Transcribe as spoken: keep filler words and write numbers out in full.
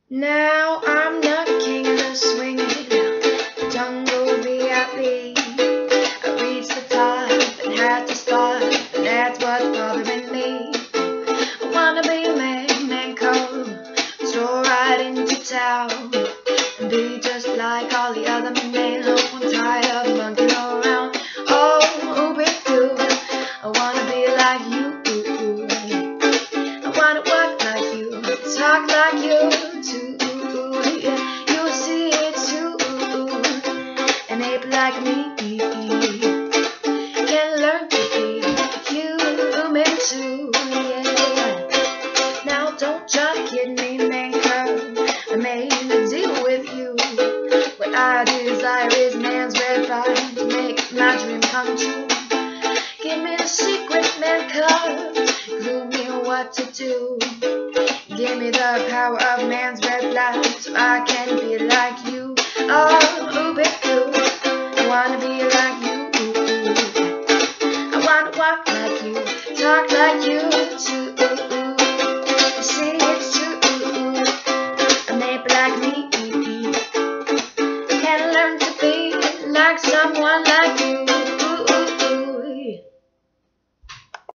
Now I'm the king of the swinging jungle V I P. I reached the top and had to stop, and that's what's bothering me. I wanna be a man, man cold, stroll right into town and be just like all the other men. I'm tired of monkeying around. Oh, big dude, I wanna be like you. I wanna walk like you, talk like you too. Yeah, you see it too. An ape like me can learn to be human too. Yeah. Now don't try to kid me, man, cause I made a deal with you. What I desire is man's red fire to make my dream come true. Give me the secret, man, cause clue me what to do. Give me the power of man's red flag so I can be like you. Oh, big dude, I wanna be like you. I wanna walk like you, talk like you too. You see it's true, an ape like me can learn to be like someone like you.